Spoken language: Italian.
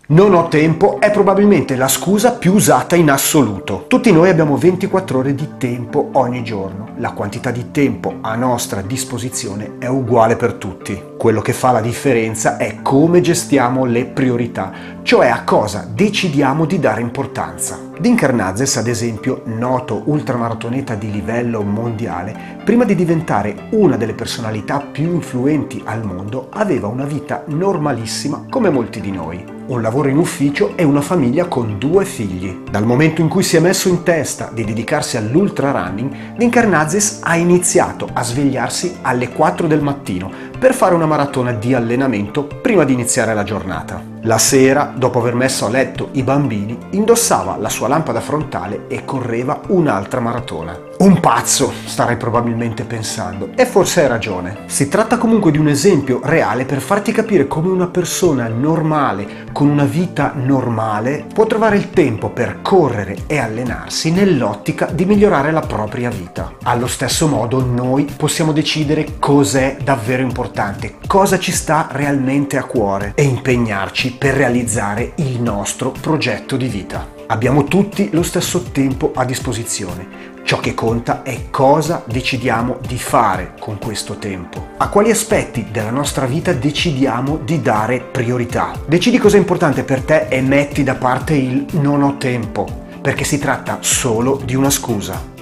Non ho tempo è probabilmente la scusa più usata in assoluto. Tutti noi abbiamo 24 ore di tempo ogni giorno. La quantità di tempo a nostra disposizione è uguale per tutti. Quello che fa la differenza è come gestiamo le priorità, cioè a cosa decidiamo di dare importanza. Dean Karnazes, ad esempio, noto ultramaratoneta di livello mondiale, prima di diventare una delle personalità più influenti al mondo, aveva una vita normalissima come molti di noi. Un lavoro in ufficio e una famiglia con 2 figli. Dal momento in cui si è messo in testa di dedicarsi all'ultra running, Dean Karnazes ha iniziato a svegliarsi alle 4 del mattino per fare una maratona di allenamento prima di iniziare la giornata. La sera, dopo aver messo a letto i bambini, indossava la sua lampada frontale e correva un'altra maratona. Un pazzo, starai probabilmente pensando, e forse hai ragione. Si tratta comunque di un esempio reale per farti capire come una persona normale, con una vita normale, può trovare il tempo per correre e allenarsi nell'ottica di migliorare la propria vita. Allo stesso modo noi possiamo decidere cos'è davvero importante, cosa ci sta realmente a cuore e impegnarci per realizzare il nostro progetto di vita. Abbiamo tutti lo stesso tempo a disposizione. Ciò che conta è cosa decidiamo di fare con questo tempo. A quali aspetti della nostra vita decidiamo di dare priorità. Decidi cosa è importante per te e metti da parte il non ho tempo, perché si tratta solo di una scusa.